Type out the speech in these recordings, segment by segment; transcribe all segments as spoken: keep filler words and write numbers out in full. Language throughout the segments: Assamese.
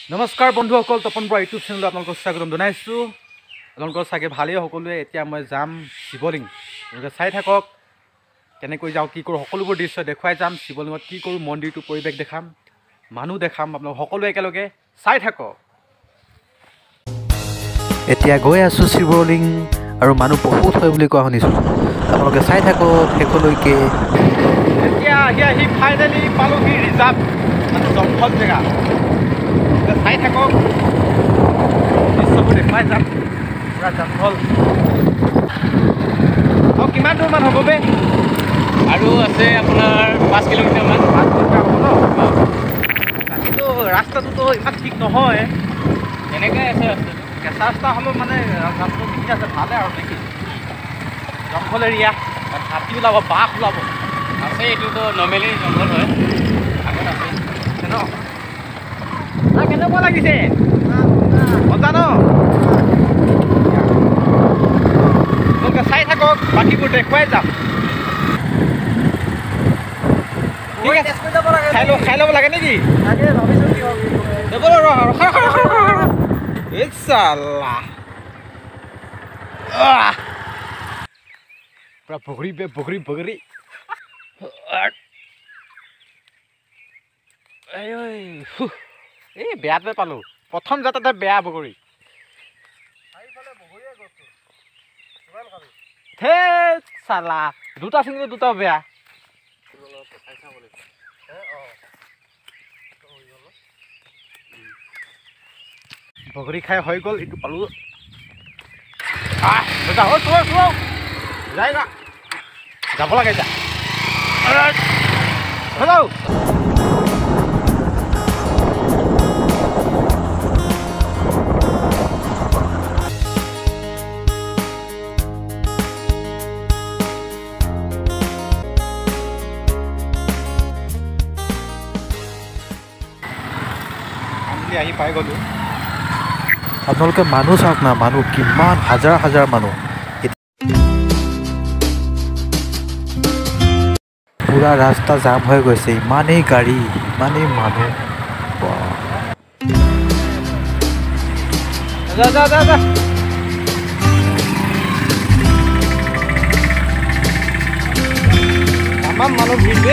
নমস্কাৰ বন্ধুসকল, তপন বৰা ইউটিউব চেনেলত আপোনালোকক স্বাগতম জনাইছোঁ। আপোনালোকৰ চাগে ভালেই সকলোৱে। এতিয়া মই যাম শিৱলিংগ, আপোনালোকে চাই থাকক কেনেকৈ যাওঁ, কি কৰোঁ, সকলোবোৰ দৃশ্য দেখুৱাই যাম। শিৱলিংগত কি কৰোঁ, মন্দিৰটোৰ পৰিৱেশ দেখাম, মানুহ দেখাম, আপোনালোক সকলোৱে একেলগে চাই থাকক। এতিয়া গৈ আছোঁ শিৱলিংগ, আৰু মানুহ বহুত হয় বুলি কোৱা শুনিছোঁ। আপোনালোকে চাই থাকক শেষলৈকে। এতিয়া আহি আহি ফাইনেলি পালোহি ৰিজাৰ্ভ, মানে জংঘল জেগা। চাই থাকক দৃশ্যবোৰ দেখুৱাই যাম। পূৰা জংঘল। আৰু কিমান দূৰমান হ'ব বে? আৰু আছে আপোনাৰ পাঁচ কিলোমিটাৰমান। পাঁচ কিলোমিটাৰ হ'ব ন? কিন্তু ৰাস্তাটোতো ইমান ঠিক নহয়, এনেকৈ আছে ৰাস্তাটো। কেঁচা ৰাস্তা হ'লেও মানে ৰাস্তাটো ঠিকে আছে, ভালে আৰু নেকি। জংঘল এৰিয়া, হাতী ওলাব, বাঘ ওলাব। আছে, এইটোতো নৰ্মেলি জংঘল হয়, আগত আছে ন। কেনেকুৱা লাগিছে? মজা ন? তোমালোকে চাই থাকক, বাকীবোৰ দেখুৱাই যাম। ঠিক আছে, খাই লওঁ খাই ল'ব লাগে নেকি? পুৰা বগৰী বে বগৰী বগৰী। এই বেয়াতে পালোঁ, প্ৰথম যাত্ৰাতে বেয়া বগৰী। ধেৎ চালা, দুটা ছিঙিলে দুটা বেয়া। বগৰী খাই হৈ গ'ল, এইটো পালোঁ। যায় না, যাব লাগে এতিয়া। হেল্ল' আহি পাই গ'লোঁ। আপোনালোকে মানুহ চাওক না, মানুহ কিমান হাজাৰ হাজাৰ মানুহ। পুৰা ৰাস্তা জাম হৈ গৈছে, ইমানেই গাড়ী, ইমানেই মানুহ। যা যা যা যা। তামাম মানুহ ভিৰ দেই।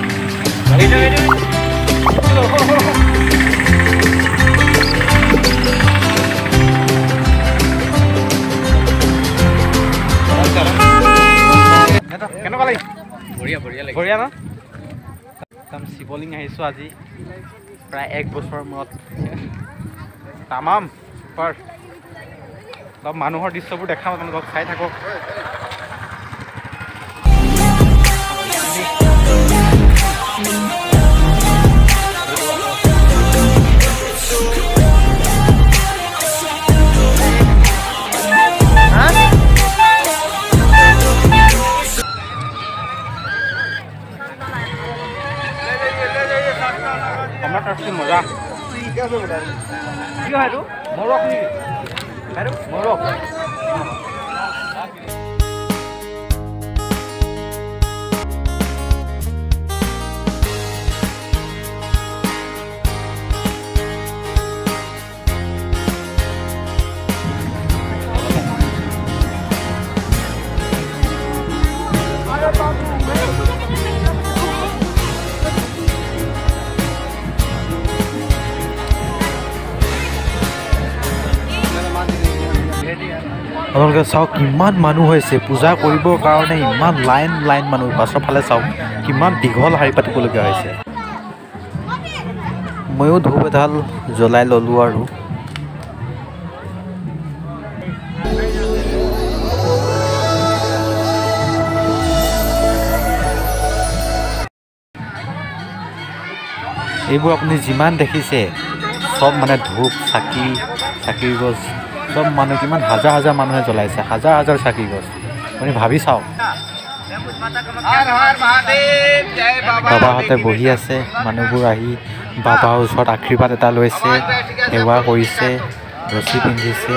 কেনেকুৱা লাগিছে? বঢ়িয়া বঢ়িয়া লাগে, বঢ়িয়া ন? একদম শিৱলিংগ আহিছোঁ আজি প্ৰায় এক বছৰৰ মূৰত। তামাম চুপাৰ। অলপ মানুহৰ দৃশ্যবোৰ দেখাম আপোনালোকক, চাই থাকক। মজা কি হয় এইটো? মৰক নেকি? এইটো মৰক। আপোনালোকে চাওক কিমান মানুহ হৈছে পূজা কৰিবৰ কাৰণে, ইমান লাইন লাইন মানুহ। পাছৰ ফালে চাওক কিমান দীঘল শাৰী পাতিবলগীয়া হৈছে। ময়ো ধূপ এডাল জ্বলাই ল'লোঁ আৰু এইবোৰ আপুনি যিমান দেখিছে চব মানে ধূপ, চাকি, চাকিৰ গছ, চব মানুহ কিমান হাজাৰ হাজাৰ মানুহে জ্বলাইছে, হাজাৰ হাজাৰ চাকি গছ। আপুনি ভাবি চাওক। বাবাহঁতে বহি আছে, মানুহবোৰ আহি বাবাৰ ওচৰত আশীৰ্বাদ এটা লৈছে, সেৱা কৰিছে, ৰছী পিন্ধিছে।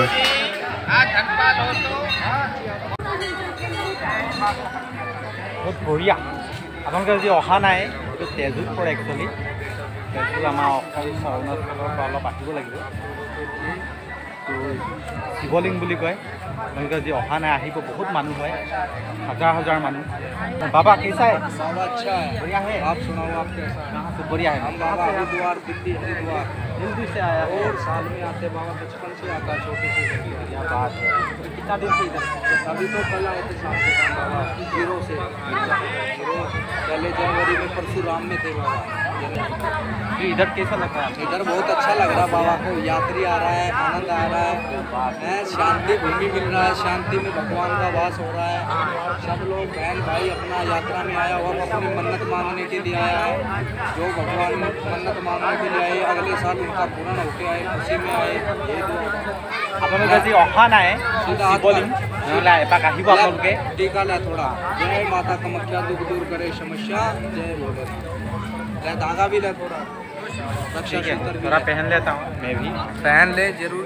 বহুত বঢ়িয়া। আপোনালোকে যদি অহা নাই, এইটো তেজুত পৰে একচুৱেলি। তেজপুৰ আমাৰ অসম অৰুণাচলৰ পৰা অলপ আহিব লাগিব। তো শিৱলিংগ বুলি কয়, তেওঁলোকে যি অহা নাই আহিব, বহুত মানুহ হয়, হাজাৰ হাজাৰ মানুহ। बाबा कैसा है? बाबा अच्छा है। बढ़िया है। आप सुनाओ, आप कैसा? कहाँ से? बढ़िया है। हम बाबा हरिद्वार दिल्ली हरिद्वार दिल्ली से आया है। और साल में आते बाबा बचपन से आता है, छोटे से। क्या बात है। तो कितना दिन से इधर? अभी तो कल आए थे शाम के टाइम बाबा जीरो से जीरो पहले जनवरी में परशुराम में थे बाबा। तो इधर कैसा लग रहा है? इधर बहुत अच्छा लग रहा है बाबा को, यात्री आ रहा है, आनंद आ रहा है, शांति भूमि मिल रहा है, शांति में भगवान का वास हो रहा है। सब लोग बहन भाई अपना यात्रा में आया हुआ अपनी मन्नत मांगने के लिए आया है। जो भगवान मन्नत मांगने के लिए आए अगले साल उनका पूर्ण होके आए, खुशी में आए। আপোনালোকে যি অহা নাই শিৱলিংগ ওলাই এপাক আহিব আপোনালোকে। टीका ला थोड़ा। जय माता कामाख्या दुख दूर करे समस्या, जय भोले। धागा भी ला थोड़ा, रक्षा सूत्र भी थोड़ा ले। पहन लेता हूँ मैं भी। पहन ले जरूर।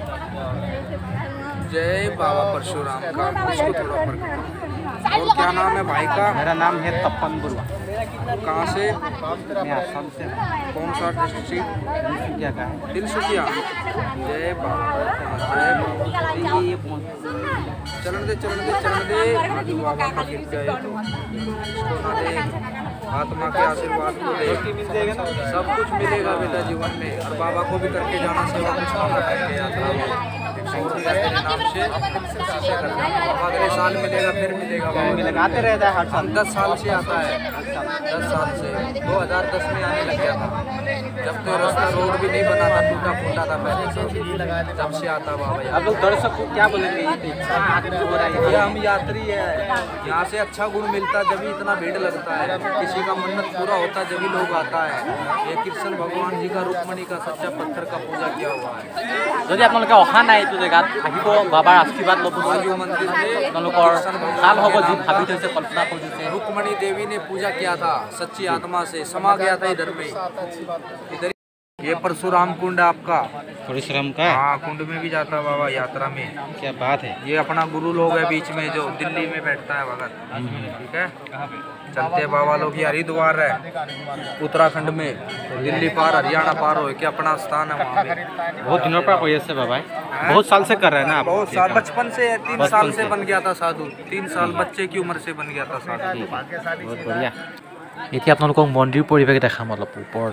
जय बाबा परशुराम का, उसको थोड़ा पर। और क्या नाम है भाई का? मेरा नाम है तपन बुरुआ। कहाँ से? मैं असम से हूँ। कौन सा डिस्ट्रिक्ट? क्या का है? तिनसुकिया। जय बाबा, जय बाबा। चलन दे चलन दे चलन दे। आजू बाबा का गिर जाए तो इसको ना दे, आत्मा के आशीर्वाद को दे। सब कुछ मिलेगा बेटा जीवन में। और बाबा को भी करके जाना, सेवा कुछ करना करके यात्रा में सौ रुपया तेरे नाम से से करना। बाबा अगले साल मिलेगा, फिर मिलेगा बाबा मिलेगा, आते रहता है हर साल। दस साल से आता है, दस साल से दो हज़ार दस में आने लग गया था, जब तो रास्ता रोड भी नहीं बना था, टूटा फूटा था पहले से, जब से आता बाबा। आप लोग दर्शक को क्या बोलेंगे? ये हम यात्री है, यहाँ से अच्छा गुण मिलता जब ही इतना भीड़ लगता है, किसी का मन्नत पूरा होता जब ही लोग आता है। ये कृष्ण भगवान जी का रुक्मणी का सच्चा पत्थर का पूजा किया हुआ है। যদি আপোনালোকে অহা নাই এইটো জেগাত আহিব, বাবাৰ আশীৰ্বাদ ল'ব। बाजू मंदिर में আপোনালোকৰ ভাল হ'ব, যি ভাবি থৈছে, কল্পনা কৰি থৈছে। रुक्मणी देवी ने पूजा किया था सच्ची आत्मा से, समा गया था इधर में। इधर ये परशुराम कुंड आपका, परशुराम का हाँ कुंड में भी जाता बाबा यात्रा में। क्या बात है। ये अपना गुरु लोग है बीच में, जो दिल्ली में बैठता है भगत, ठीक है। चलते बाबा लोग ये हरिद्वार है उत्तराखंड में, दिल्ली पार हरियाणा पार हो के अपना स्थान है वहाँ पे। बहुत दिनों पर कोई ऐसे बाबा बहुत साल से कर रहे हैं ना आप? बहुत साल, बचपन से तीन साल से बन गया था साधु, तीन साल बच्चे की उम्र से बन गया था साधु। बहुत बढ़िया। এতিয়া আপোনালোকক মন্দিৰ পৰিৱেশ দেখাম অলপ ওপৰত।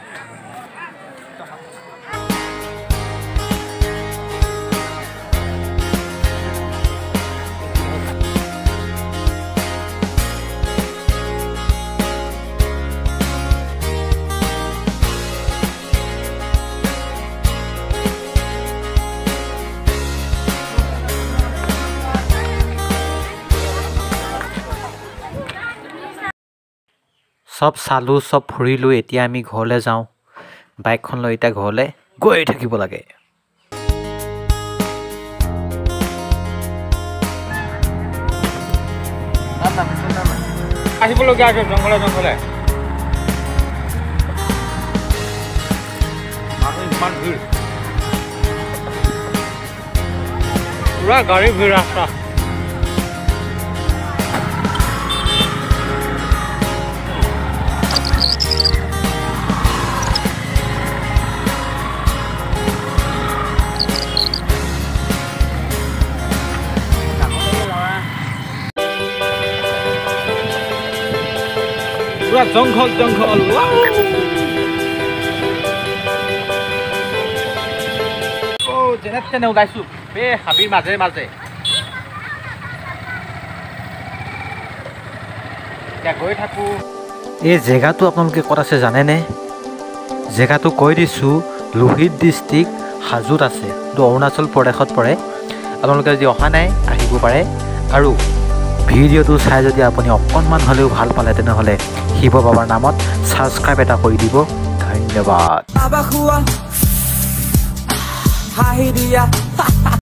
সব চালোঁ, চব ফুৰিলোঁ, এতিয়া আমি ঘৰলৈ যাওঁ। বাইকখন লৈ এতিয়া ঘৰলৈ গৈ থাকিব লাগে। আহিবলগীয়া আছে জংঘলে জংঘলে, মানুহ ইমান ভিৰ, পুৰা গাড়ী ভিৰ ৰাস্তা। পুরা জঙ্গল জঙ্গল। ও যেনে তেনে ওলাইছো বে হাবিৰ মাজে মাজে। এতিয়া গৈ থাকো। এই জেগাটো আপোনালোকে ক'ত আছে জানেনে? জেগাটো কৈ দিছোঁ, লোহিত ডিষ্ট্ৰিক্ট হাজোত আছে, এইটো অৰুণাচল প্ৰদেশত পৰে। আপোনালোকে যদি অহা নাই আহিব পাৰে। আৰু ভিডিঅ'টো চাই যদি আপুনি অকণমান হ'লেও ভাল পালে তেনেহ'লে শিৱ বাবাৰ নামত ছাবস্ক্ৰাইব এটা কৰি দিব। ধন্যবাদ।